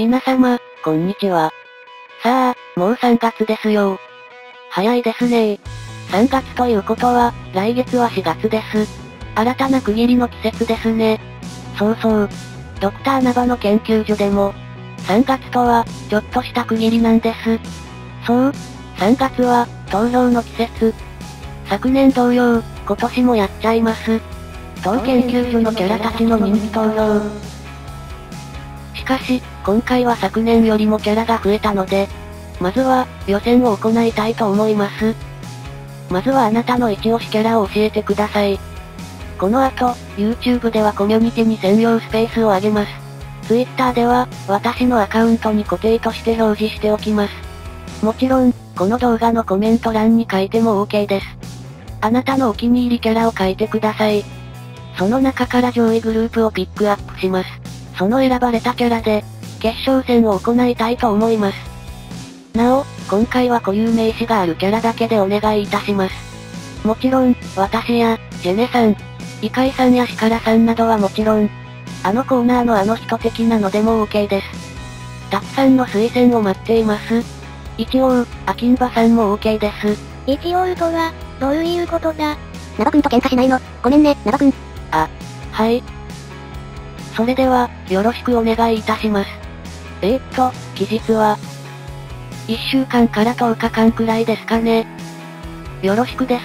皆様、こんにちは。さあ、もう3月ですよ。早いですね。3月ということは、来月は4月です。新たな区切りの季節ですね。そうそう。ドクターナバの研究所でも、3月とは、ちょっとした区切りなんです。そう、3月は、投票の季節。昨年同様、今年もやっちゃいます。当研究所のキャラたちの人気投票。しかし、今回は昨年よりもキャラが増えたので、まずは、予選を行いたいと思います。まずはあなたの一押しキャラを教えてください。この後、YouTube ではコミュニティに専用スペースを上げます。Twitter では、私のアカウントに固定として表示しておきます。もちろん、この動画のコメント欄に書いても OK です。あなたのお気に入りキャラを書いてください。その中から上位グループをピックアップします。その選ばれたキャラで、決勝戦を行いたいと思います。なお、今回は固有名詞があるキャラだけでお願いいたします。もちろん、私や、ジェネさん、イカイさんやシカラさんなどはもちろん、あのコーナーのあの人的なのでも OK です。たくさんの推薦を待っています。一応、アキンバさんも OK です。 一応とは、どういうことだ？ナバ君と喧嘩しないの？ごめんね、ナバ君。 あ、はい。それでは、よろしくお願いいたします。期日は、1週間から10日間くらいですかね。よろしくです。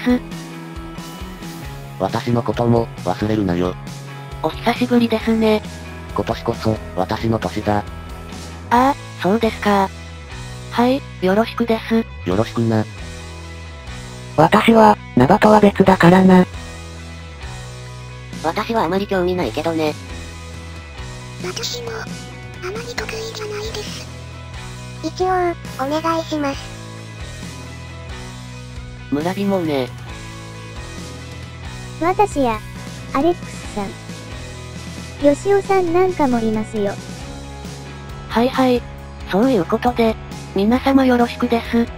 私のことも、忘れるなよ。 お久しぶりですね。 今年こそ、私の年だ。 ああ、そうですか。はい、よろしくです。 よろしくな。 私は、ナバとは別だからな。 私はあまり興味ないけどね。 私も、あまり得意じゃないです。一応、お願いします。 村人もね。 私や、アレックスさん。ヨシオさんなんかもいますよ。 はいはい。そういうことで、皆様よろしくです。